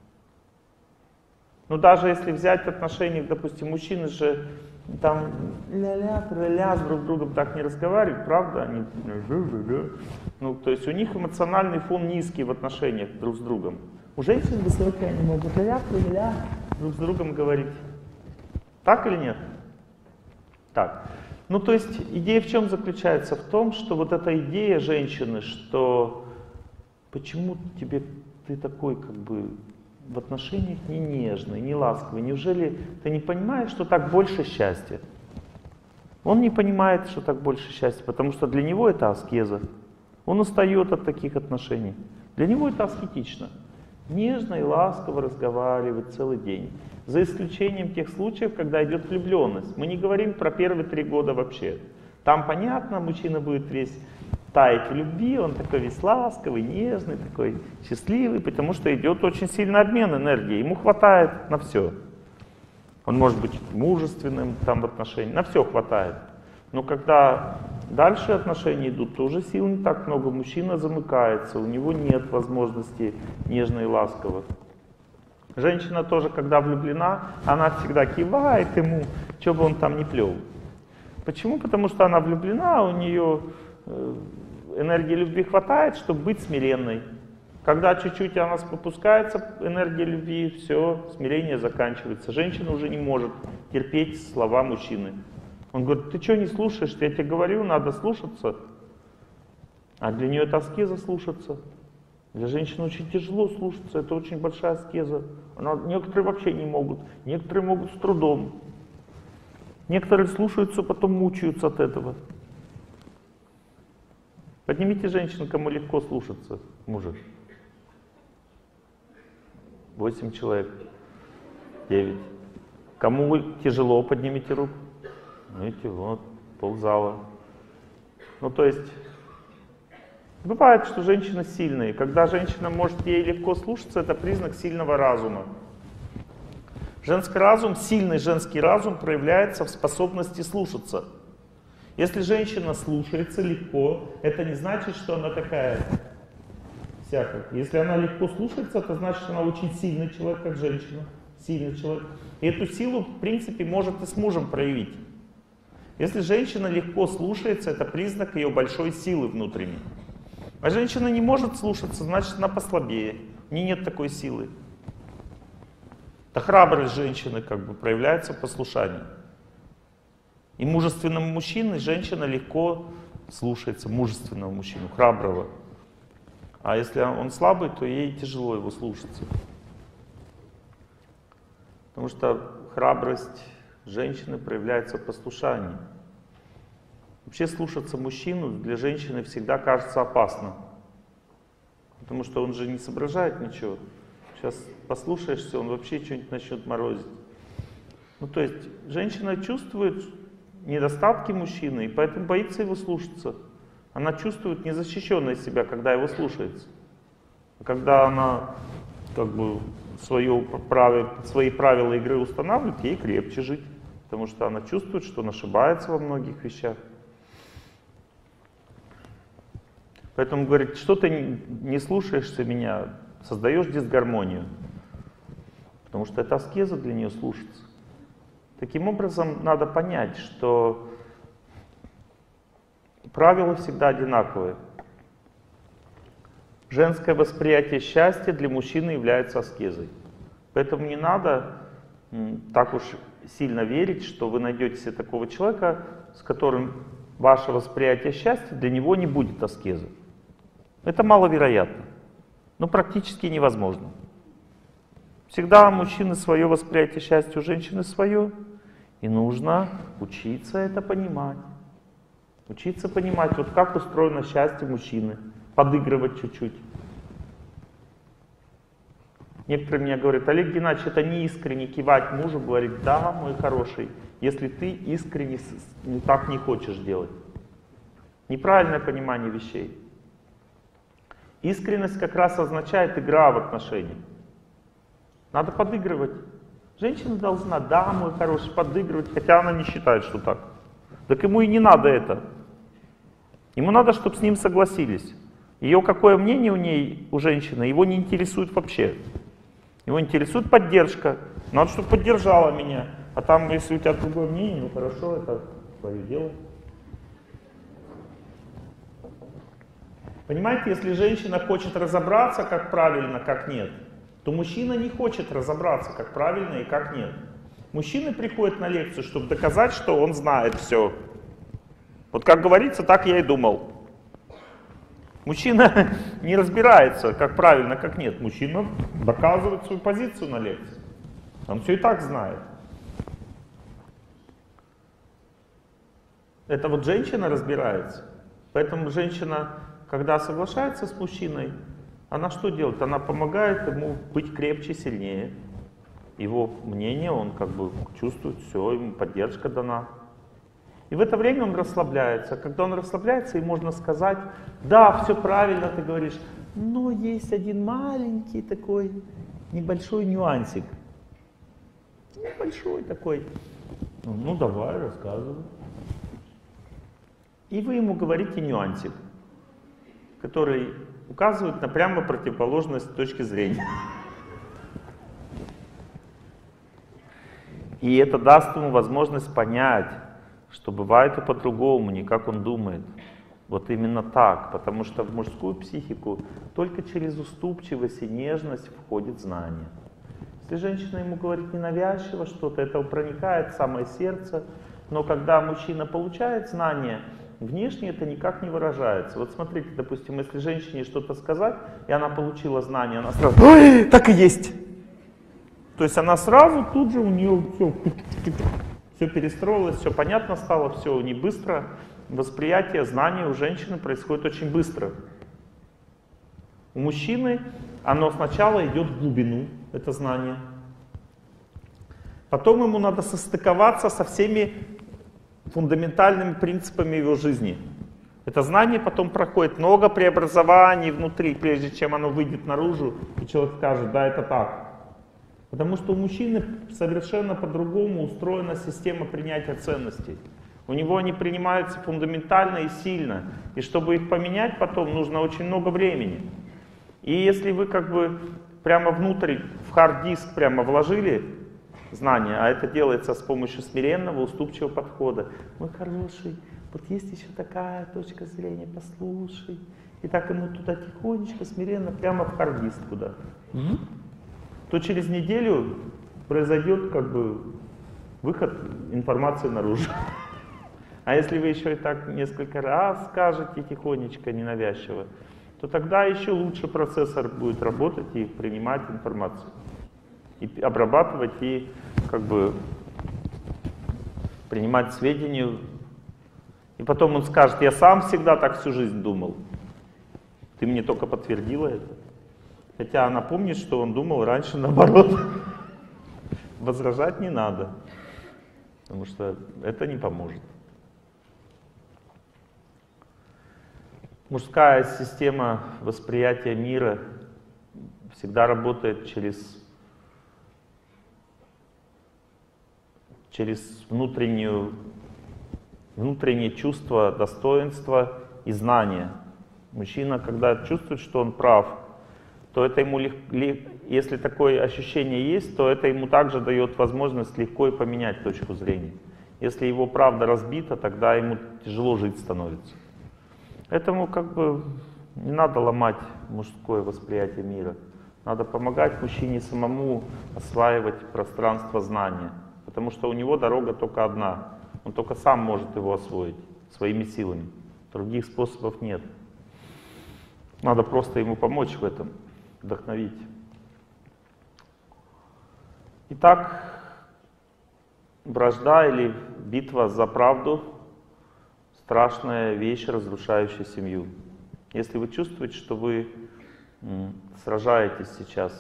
Но даже если взять в отношениях, допустим, мужчины же там ля-ля, с друг другом так не разговаривают, правда? Они, ну, то есть у них эмоциональный фон низкий в отношениях друг с другом. У женщин высокий, они могут ля-ля друг с другом говорить. Так или нет? Так. Ну, то есть идея в чем заключается? В том, что вот эта идея женщины, что почему ты такой как бы в отношениях не нежный, не ласковый? Неужели ты не понимаешь, что так больше счастья? Он не понимает, что так больше счастья, потому что для него это аскеза. Он устает от таких отношений. Для него это аскетично. Нежно и ласково разговаривать целый день. За исключением тех случаев, когда идет влюбленность. Мы не говорим про первые 3 года вообще. Там, понятно, мужчина будет весь таять в любви, он такой весь ласковый, нежный, такой счастливый, потому что идет очень сильный обмен энергией. Ему хватает на все. Он может быть мужественным там в отношениях, на все хватает. Но когда дальше отношения идут, то уже сил не так много. Мужчина замыкается, у него нет возможности нежно и ласково. Женщина тоже, когда влюблена, она всегда кивает ему, что бы он там ни плел. Почему? Потому что она влюблена, у нее энергии любви хватает, чтобы быть смиренной. Когда чуть-чуть она попускается, энергия любви, все, смирение заканчивается. Женщина уже не может терпеть слова мужчины. Он говорит, ты что не слушаешь? Я тебе говорю, надо слушаться. А для нее это аскеза слушаться. Для женщины очень тяжело слушаться, это очень большая аскеза. Некоторые вообще не могут, некоторые могут с трудом. Некоторые слушаются, потом мучаются от этого. Поднимите женщин, кому легко слушаться мужа. 8 человек. 9. Кому тяжело, поднимите руку. Видите, вот, ползала. Ну, то есть, бывает, что женщины сильные. Когда женщина может ей легко слушаться, это признак сильного разума. Женский разум, сильный женский разум проявляется в способности слушаться. Если женщина слушается легко, это не значит, что она такая всякая. Если она легко слушается, это значит, что она очень сильный человек, как женщина. Сильный человек. И эту силу, в принципе, может и с мужем проявить. Если женщина легко слушается, это признак ее большой силы внутренней. А женщина не может слушаться, значит, она послабее. У нее нет такой силы. Это храбрость женщины как бы проявляется в послушании. И мужественному мужчине женщина легко слушается, мужественного мужчину, храброго. А если он слабый, то ей тяжело его слушаться. Потому что храбрость женщины проявляется в послушании. Вообще слушаться мужчину для женщины всегда кажется опасно. Потому что он же не соображает ничего. Сейчас послушаешься, он вообще что-нибудь начнет морозить. Ну то есть женщина чувствует недостатки мужчины, и поэтому боится его слушаться. Она чувствует незащищенность себя, когда его слушается. А когда она как бы свои правила игры устанавливает, ей крепче жить. Потому что она чувствует, что он ошибается во многих вещах. Поэтому говорит, что ты не слушаешься меня, создаешь дисгармонию. Потому что это аскеза для нее слушаться. Таким образом, надо понять, что правила всегда одинаковые. Женское восприятие счастья для мужчины является аскезой. Поэтому не надо так уж сильно верить, что вы найдете себе такого человека, с которым ваше восприятие счастья для него не будет аскезой. Это маловероятно, но практически невозможно. Всегда у мужчины свое восприятие счастья, у женщины свое. И нужно учиться это понимать. Учиться понимать, вот как устроено счастье мужчины. Подыгрывать чуть-чуть. Некоторые мне говорят, Олег Геннадьевич, это не искренне кивать мужу, говорит, да, мой хороший, если ты искренне так не хочешь делать. Неправильное понимание вещей. Искренность как раз означает игра в отношениях. Надо подыгрывать. Женщина должна, да, мой хороший, подыгрывать, хотя она не считает, что так. Так ему и не надо это. Ему надо, чтобы с ним согласились. Ее какое мнение у женщины, его не интересует вообще. Его интересует поддержка. Надо, чтобы поддержала меня. А там, если у тебя другое мнение, ну хорошо, это твое дело. Понимаете, если женщина хочет разобраться, как правильно, как нет, то мужчина не хочет разобраться, как правильно и как нет. Мужчины приходят на лекцию, чтобы доказать, что он знает все. Вот как говорится, так я и думал. Мужчина не разбирается, как правильно, как нет. Мужчина доказывает свою позицию на лекции. Он все и так знает. Это вот женщина разбирается. Поэтому женщина, когда соглашается с мужчиной, она что делает? Она помогает ему быть крепче, сильнее. Его мнение, он как бы чувствует, все, ему поддержка дана. И в это время он расслабляется. Когда он расслабляется, и можно сказать, да, все правильно ты говоришь, но есть один маленький такой небольшой нюансик. Небольшой такой. Ну давай, рассказывай. И вы ему говорите нюансик, который указывает на прямо противоположность точки зрения. И это даст ему возможность понять, что бывает и по-другому, не как он думает. Вот именно так, потому что в мужскую психику только через уступчивость и нежность входит знание. Если женщина ему говорит ненавязчиво что-то, это проникает в самое сердце, но когда мужчина получает знание, внешне это никак не выражается. Вот смотрите, допустим, если женщине что-то сказать, и она получила знание, она сразу: «Ой, так и есть!» То есть она сразу, тут же у нее все перестроилось, все понятно стало, все не быстро. Восприятие знаний у женщины происходит очень быстро. У мужчины оно сначала идет в глубину, это знание. Потом ему надо состыковаться со всеми фундаментальными принципами его жизни. Это знание потом проходит много преобразований внутри, прежде чем оно выйдет наружу, и человек скажет: да, это так. Потому что у мужчины совершенно по-другому устроена система принятия ценностей. У него они принимаются фундаментально и сильно. И чтобы их поменять потом, нужно очень много времени. И если вы как бы прямо внутрь, в хард-диск прямо вложили знания, а это делается с помощью смиренного, уступчивого подхода. Мой хороший, вот есть еще такая точка зрения, послушай. И так ему туда тихонечко, смиренно, прямо в хард-диск куда. То через неделю произойдет как бы выход информации наружу. А если вы еще и так несколько раз скажете тихонечко, ненавязчиво, то тогда еще лучше процессор будет работать и принимать информацию. И обрабатывать, и как бы принимать сведения. И потом он скажет: я сам всегда так всю жизнь думал. Ты мне только подтвердила это. Хотя она помнит, что он думал раньше наоборот. Возражать не надо, потому что это не поможет. Мужская система восприятия мира всегда работает через внутреннее чувство достоинства и знания. Мужчина, когда чувствует, что он прав, то это ему если такое ощущение есть, то это ему также дает возможность легко и поменять точку зрения. Если его правда разбита, тогда ему тяжело жить становится. Поэтому как бы не надо ломать мужское восприятие мира. Надо помогать мужчине самому осваивать пространство знания. Потому что у него дорога только одна. Он только сам может его освоить своими силами. Других способов нет. Надо просто ему помочь в этом, вдохновить. Итак, вражда или битва за правду — страшная вещь, разрушающая семью. Если вы чувствуете, что вы сражаетесь сейчас,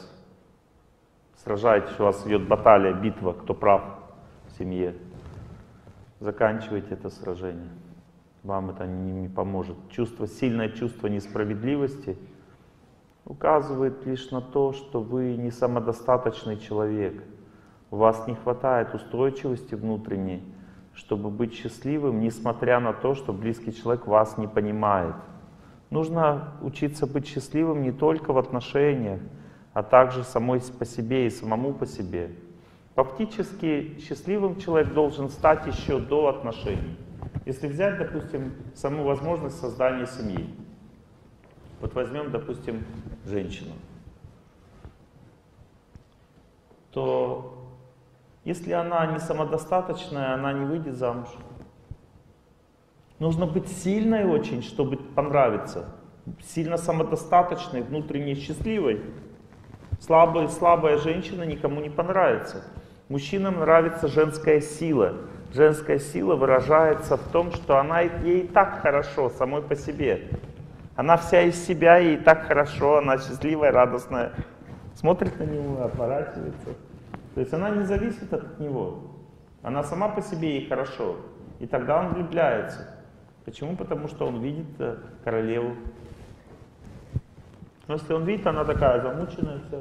у вас идет баталия, битва, кто прав в семье, заканчивайте это сражение. Вам это не поможет. Сильное чувство несправедливости указывает лишь на то, что вы не самодостаточный человек. У вас не хватает устойчивости внутренней, чтобы быть счастливым, несмотря на то, что близкий человек вас не понимает. Нужно учиться быть счастливым не только в отношениях, а также самой по себе и самому по себе. Фактически счастливым человек должен стать еще до отношений. Если взять, допустим, саму возможность создания семьи. Вот возьмем, допустим, женщину. То если она не самодостаточная, она не выйдет замуж. Нужно быть сильной очень, чтобы понравиться. Сильно самодостаточной, внутренне счастливой. Слабая женщина никому не понравится. Мужчинам нравится женская сила. Женская сила выражается в том, что ей и так хорошо самой по себе. Она вся из себя, ей так хорошо, она счастливая, радостная. Смотрит на него, оборачивается. То есть она не зависит от него. Она сама по себе ей хорошо. И тогда он влюбляется. Почему? Потому что он видит королеву. Но если он видит, она такая замученная вся.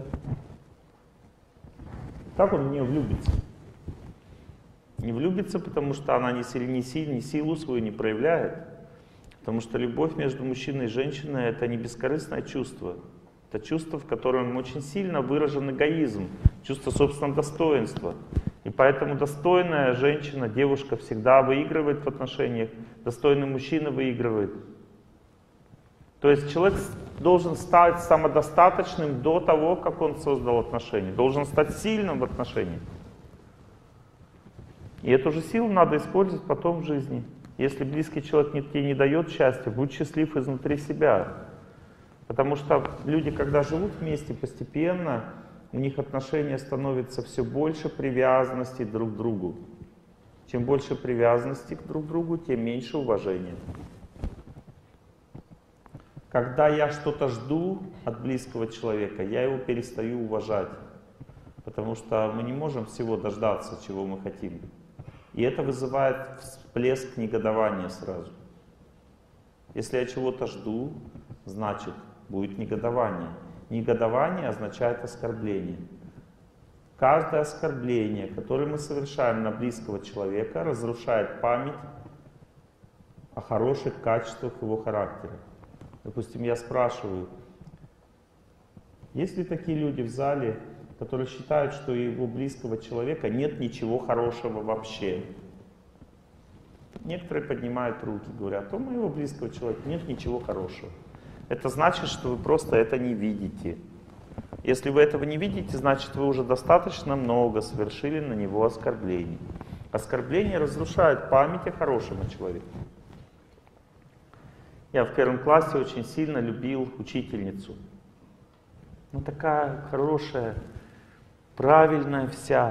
Как он в нее влюбится? Не влюбится, потому что она ни силу свою не проявляет. Потому что любовь между мужчиной и женщиной — это не бескорыстное чувство. Это чувство, в котором очень сильно выражен эгоизм, чувство собственного достоинства. И поэтому достойная женщина, девушка всегда выигрывает в отношениях, достойный мужчина выигрывает. То есть человек должен стать самодостаточным до того, как он создал отношения, должен стать сильным в отношениях. И эту же силу надо использовать потом в жизни. Если близкий человек тебе не дает счастья, будь счастлив изнутри себя. Потому что люди, когда живут вместе постепенно, у них отношения становятся все больше привязанности друг к другу. Чем больше привязанности друг к другу, тем меньше уважения. Когда я что-то жду от близкого человека, я его перестаю уважать. Потому что мы не можем всего дождаться, чего мы хотим. И это вызывает всплеск негодования сразу. Если я чего-то жду, значит будет негодование. Негодование означает оскорбление. Каждое оскорбление, которое мы совершаем на близкого человека, разрушает память о хороших качествах его характера. Допустим, я спрашиваю, есть ли такие люди в зале, которые считают, что у его близкого человека нет ничего хорошего вообще? Некоторые поднимают руки, говорят, у моего близкого человека нет ничего хорошего. Это значит, что вы просто это не видите. Если вы этого не видите, значит, вы уже достаточно много совершили на него оскорблений. Оскорбления разрушают память о хорошем человеке. Я в 1 классе очень сильно любил учительницу. Ну, такая хорошая, правильная вся.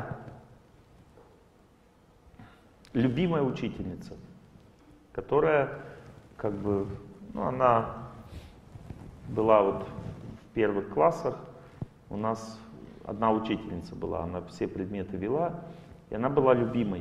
Любимая учительница, которая, как бы, ну, она была вот в первых классах. У нас одна учительница была, она все предметы вела, и она была любимой.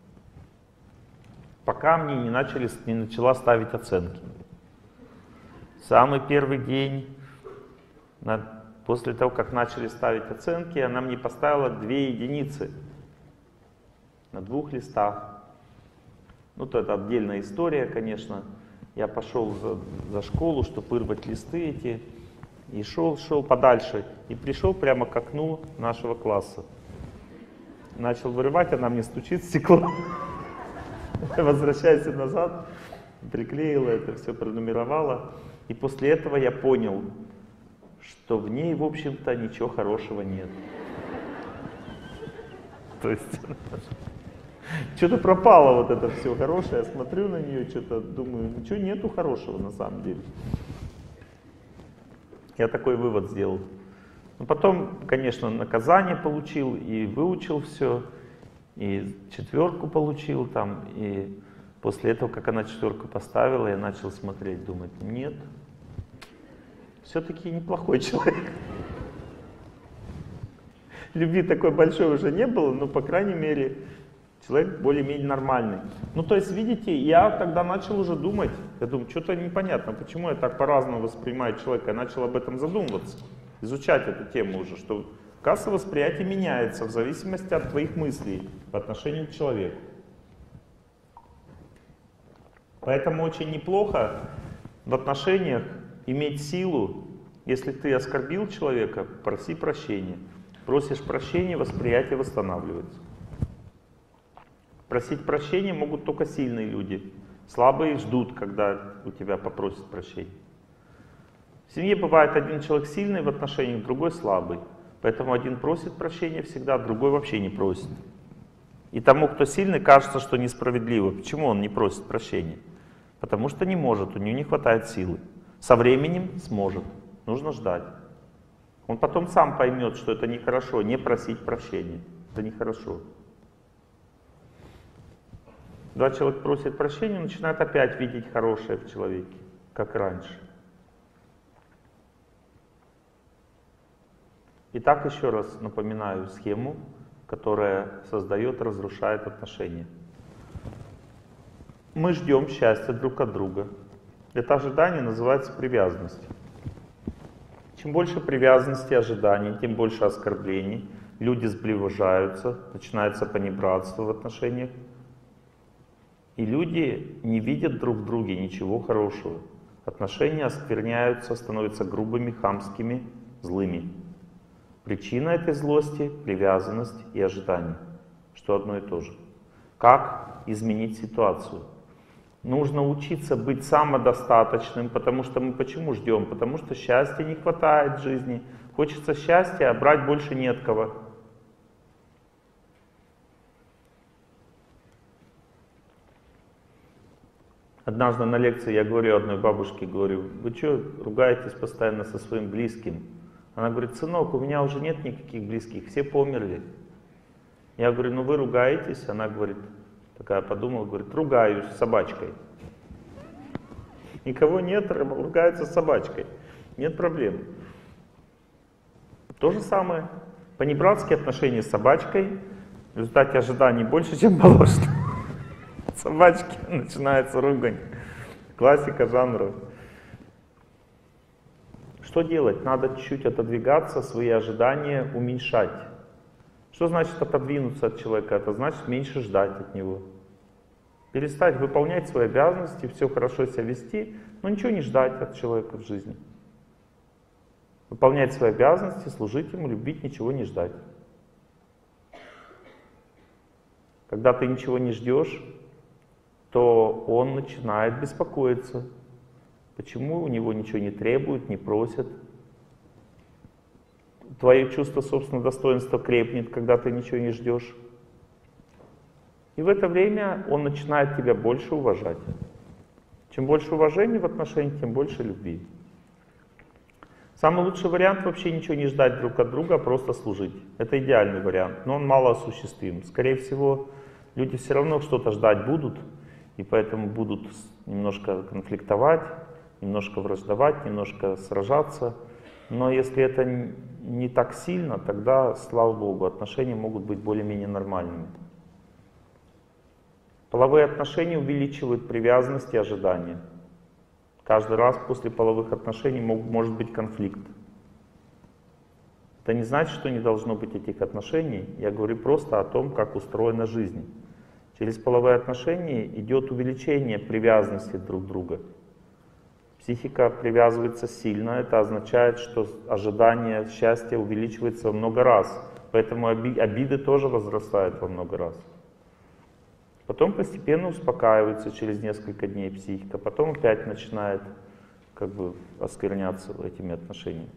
Пока мне не начала ставить оценки. Самый первый день, после того, как начали ставить оценки, она мне поставила 2 единицы на 2 листах. Ну, то это отдельная история, конечно. Я пошел за школу, чтобы вырвать листы эти, и шел подальше, и пришел прямо к окну нашего класса. Начал вырывать, она мне стучит в стекло. Возвращайся назад, приклеила это, все пронумеровала. И после этого я понял, что в ней, в общем-то, ничего хорошего нет. То есть что-то пропало вот это все хорошее. Я смотрю на нее, что-то думаю, ничего нету хорошего на самом деле. Я такой вывод сделал. Но потом, конечно, наказание получил и выучил все, и 4 получил там, и после этого, как она 4 поставила, я начал смотреть, думать, нет, все-таки неплохой человек. Любви такой большой уже не было, но, по крайней мере, человек более-менее нормальный. Ну, то есть, видите, я тогда начал уже думать, я думаю, что-то непонятно, почему я так по-разному воспринимаю человека. Я начал об этом задумываться, изучать эту тему уже, что касса восприятия меняется в зависимости от твоих мыслей по отношению к человеку. Поэтому очень неплохо в отношениях иметь силу. Если ты оскорбил человека, проси прощения. Просишь прощения, восприятие восстанавливается. Просить прощения могут только сильные люди. Слабые ждут, когда у тебя попросят прощения. В семье бывает один человек сильный в отношениях, другой слабый. Поэтому один просит прощения всегда, другой вообще не просит. И тому, кто сильный, кажется, что несправедливо. Почему он не просит прощения? Потому что не может, у него не хватает силы. Со временем сможет, нужно ждать. Он потом сам поймет, что это нехорошо, не просить прощения. Это нехорошо. Когда человек просит прощения, начинает опять видеть хорошее в человеке, как раньше. Итак, еще раз напоминаю схему, которая создает, разрушает отношения. Мы ждем счастья друг от друга. Это ожидание называется привязанностью. Чем больше привязанности и ожиданий, тем больше оскорблений. Люди сближаются, начинается понебратство в отношениях. И люди не видят друг в друге ничего хорошего. Отношения оскверняются, становятся грубыми, хамскими, злыми. Причина этой злости — привязанность и ожидание. что одно и то же. Как изменить ситуацию? Нужно учиться быть самодостаточным, потому что мы почему ждем? Потому что счастья не хватает в жизни. Хочется счастья, а брать больше не от кого. Однажды на лекции я говорю одной бабушке, говорю, вы что, ругаетесь постоянно со своим близким? Она говорит, сынок, у меня уже нет никаких близких, все померли. Я говорю, ну вы ругаетесь? Она говорит, такая подумала, говорит, ругаюсь с собачкой. Никого нет, ругаются с собачкой. Нет проблем. То же самое. Понебратские отношения с собачкой, в результате ожиданий больше, чем положено. Собачки, начинается ругань. Классика жанра. Что делать? Надо чуть-чуть отодвигаться, свои ожидания уменьшать. Что значит отодвинуться от человека? Это значит меньше ждать от него. Перестать выполнять свои обязанности, все хорошо себя вести, но ничего не ждать от человека в жизни. Выполнять свои обязанности, служить ему, любить, ничего не ждать. Когда ты ничего не ждешь, то он начинает беспокоиться. Почему у него ничего не требуют, не просят? Твое чувство собственного достоинства крепнет, когда ты ничего не ждешь. И в это время он начинает тебя больше уважать. Чем больше уважения в отношениях, тем больше любви. Самый лучший вариант вообще ничего не ждать друг от друга, а просто служить. Это идеальный вариант, но он мало осуществим. Скорее всего, люди все равно что-то ждать будут, и поэтому будут немножко конфликтовать, немножко враждовать, немножко сражаться. Но если это не так сильно, тогда, слава Богу, отношения могут быть более-менее нормальными. Половые отношения увеличивают привязанность и ожидания. Каждый раз после половых отношений может быть конфликт. Это не значит, что не должно быть этих отношений. Я говорю просто о том, как устроена жизнь. Через половые отношения идет увеличение привязанности друг к другу. Психика привязывается сильно, это означает, что ожидание счастья увеличивается во много раз. Поэтому обиды тоже возрастают во много раз. Потом постепенно успокаивается через несколько дней психика, потом опять начинает оскверняться этими отношениями.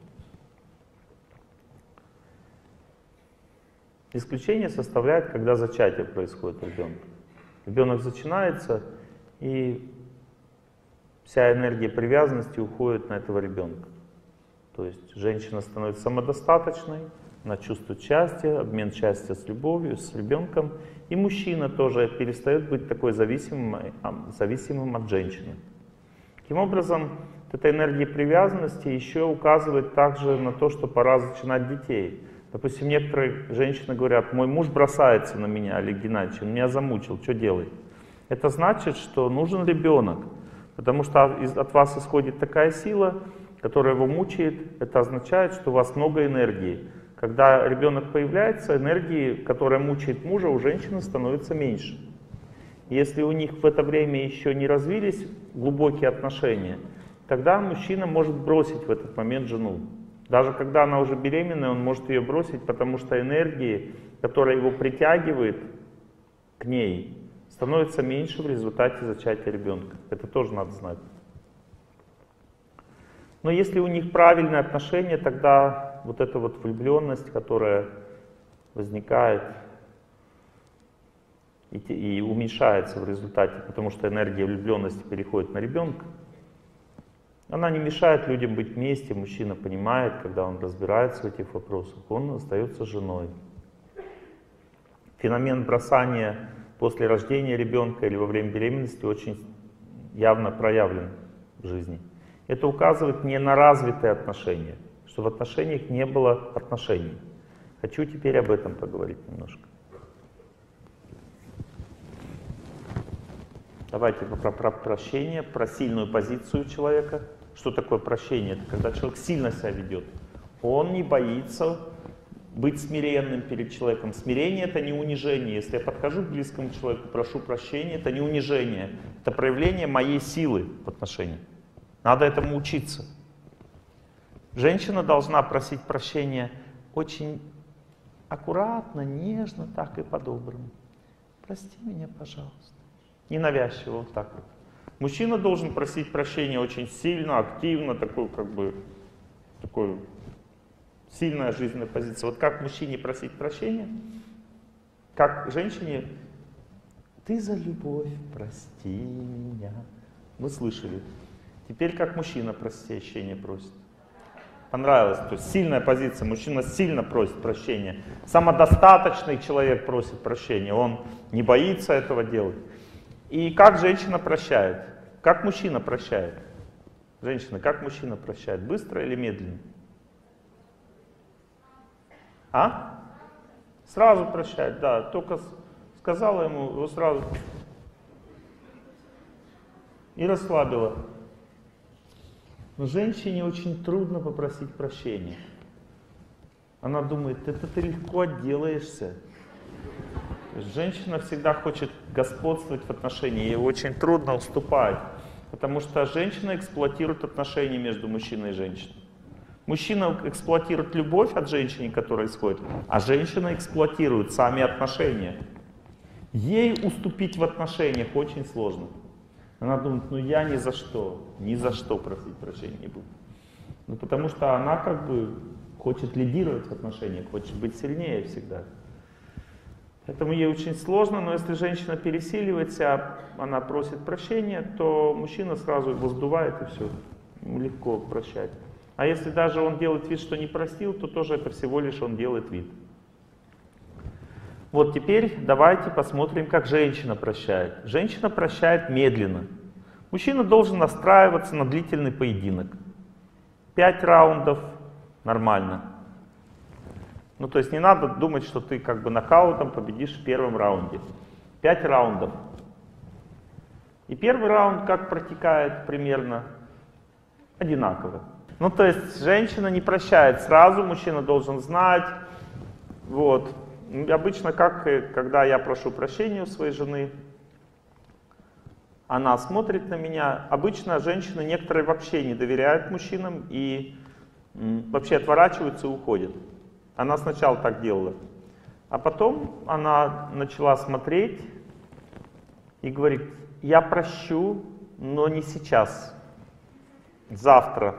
Исключение составляет, когда зачатие происходит у ребенка. Ребенок зачинается, и вся энергия привязанности уходит на этого ребенка. То есть женщина становится самодостаточной, она чувствует счастье, обмен счастья с любовью, с ребенком. И мужчина тоже перестает быть такой зависимым от женщины. Таким образом, эта энергия привязанности еще указывает также на то, что пора зачинать детей. Допустим, некоторые женщины говорят, мой муж бросается на меня, Олег Геннадьевич, он меня замучил, что делать? Это значит, что нужен ребенок, потому что от вас исходит такая сила, которая его мучает. Это означает, что у вас много энергии. Когда ребенок появляется, энергии, которая мучает мужа, у женщины становится меньше. Если у них в это время еще не развились глубокие отношения, тогда мужчина может бросить в этот момент жену. Даже когда она уже беременная, он может ее бросить, потому что энергии, которая его притягивает к ней, становится меньше в результате зачатия ребенка. Это тоже надо знать. Но если у них правильные отношения, тогда вот эта вот влюбленность, которая возникает и уменьшается в результате, потому что энергия влюбленности переходит на ребенка, она не мешает людям быть вместе, мужчина понимает, когда он разбирается в этих вопросах, он остается женой. Феномен бросания после рождения ребенка или во время беременности очень явно проявлен в жизни. Это указывает не на развитые отношения, что в отношениях не было отношений. Хочу теперь об этом поговорить немножко. Давайте про прощение, про сильную позицию человека. Что такое прощение? Это когда человек сильно себя ведет. Он не боится быть смиренным перед человеком. Смирение — это не унижение. Если я подхожу к близкому человеку, прошу прощения, это не унижение. Это проявление моей силы в отношениях. Надо этому учиться. Женщина должна просить прощения очень аккуратно, нежно, так и по-доброму. Прости меня, пожалуйста. Ненавязчиво, вот так вот. Мужчина должен просить прощения очень сильно, активно, такой сильная жизненная позиция. Вот как мужчине просить прощения, как женщине: ты за любовь прости меня. Мы слышали. Теперь как мужчина прощения просит. Понравилось? То есть сильная позиция. Мужчина сильно просит прощения. Самодостаточный человек просит прощения. Он не боится этого делать. И как женщина прощает? Как мужчина прощает? Женщина, как мужчина прощает? Быстро или медленно? А? Сразу прощает, да. Только сказала ему, его сразу и расслабила. Но женщине очень трудно попросить прощения. Она думает, это ты легко отделаешься. Женщина всегда хочет господствовать в отношениях, ей очень трудно уступать, потому что женщина эксплуатирует отношения между мужчиной и женщиной. Мужчина эксплуатирует любовь от женщины, которая исходит, а женщина эксплуатирует сами отношения. Ей уступить в отношениях очень сложно. Она думает, ну я ни за что просить прощения не буду. Ну потому что она как бы хочет лидировать в отношениях, хочет быть сильнее всегда. Поэтому ей очень сложно, но если женщина пересиливает себя, она просит прощения, то мужчина сразу его сдувает и все, ему легко прощать. А если даже он делает вид, что не простил, то тоже это всего лишь он делает вид. Вот теперь давайте посмотрим, как женщина прощает. Женщина прощает медленно. Мужчина должен настраиваться на длительный поединок. 5 раундов нормально. Ну то есть не надо думать, что ты как бы нокаутом победишь в первом раунде. 5 раундов. И первый раунд как протекает примерно одинаково. Ну то есть женщина не прощает сразу, мужчина должен знать. Вот. Обычно, когда я прошу прощения у своей жены, она смотрит на меня. Обычно женщины некоторые вообще не доверяют мужчинам и вообще отворачиваются и уходят. Она сначала так делала. А потом она начала смотреть и говорит, я прощу, но не сейчас, завтра.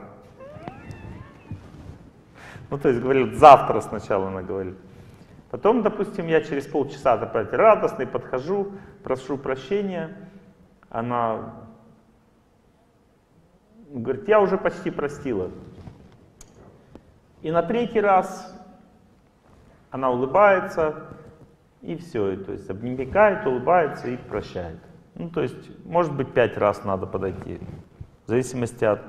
Ну то есть говорит, завтра сначала она говорит. Потом, допустим, я через полчаса опять радостный подхожу, прошу прощения. Она говорит, я уже почти простила. И на 3-й раз она улыбается, и все. То есть обнимает, улыбается и прощает. Ну, то есть, может быть, 5 раз надо подойти. В зависимости от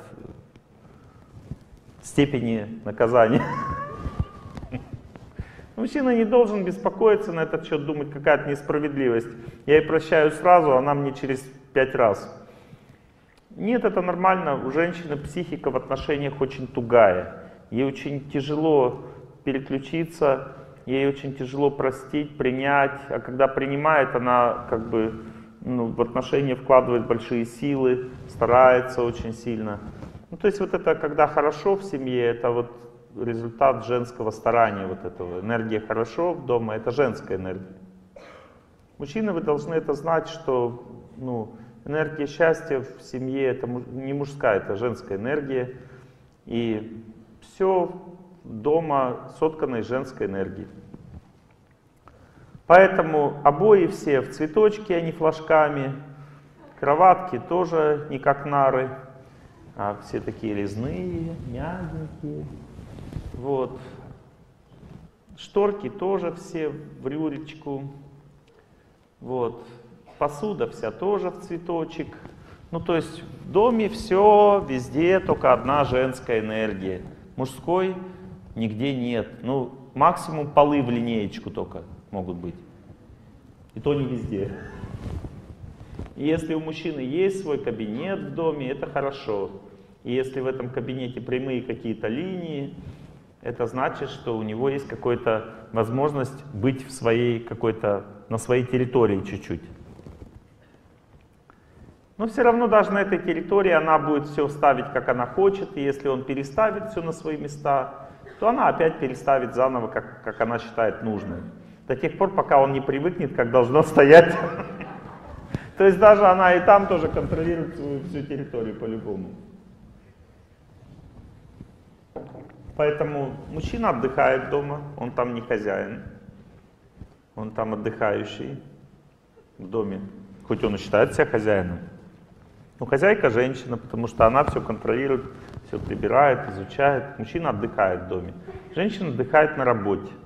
степени наказания. Мужчина не должен беспокоиться на этот счет, думать, какая-то несправедливость. Я ей прощаю сразу, она мне через 5 раз. Нет, это нормально. У женщины психика в отношениях очень тугая. Ей очень тяжело переключиться, ей очень тяжело простить, принять. А когда принимает, она как бы в отношения вкладывает большие силы, старается очень сильно. Ну, то есть вот это, когда хорошо в семье, это вот результат женского старания вот этого. Энергия хорошо в доме, это женская энергия. Мужчины, вы должны это знать, что энергия счастья в семье это не мужская, это женская энергия. И все дома соткано из женской энергии. Поэтому обои все в цветочке, а не флажками. Кроватки тоже не как нары, а все такие резные, мягенькие. Вот. Шторки тоже все в рюречку. Вот. Посуда вся тоже в цветочек. Ну, то есть в доме все, везде только одна женская энергия. Мужской нигде нет. Ну, максимум полы в линеечку только могут быть. И то не везде. И если у мужчины есть свой кабинет в доме, это хорошо. И если в этом кабинете прямые какие-то линии, это значит, что у него есть какая-то возможность быть на своей территории чуть-чуть. Но все равно даже на этой территории она будет все ставить, как она хочет. И если он переставит все на свои места, то она опять переставит заново, как она считает нужным. До тех пор, пока он не привыкнет, как должно стоять. То есть даже она и там тоже контролирует свою всю территорию по-любому. Поэтому мужчина отдыхает дома, он там не хозяин, он там отдыхающий в доме, хоть он и считает себя хозяином. Но хозяйка женщина, потому что она все контролирует, все прибирает, изучает. Мужчина отдыхает в доме, женщина отдыхает на работе.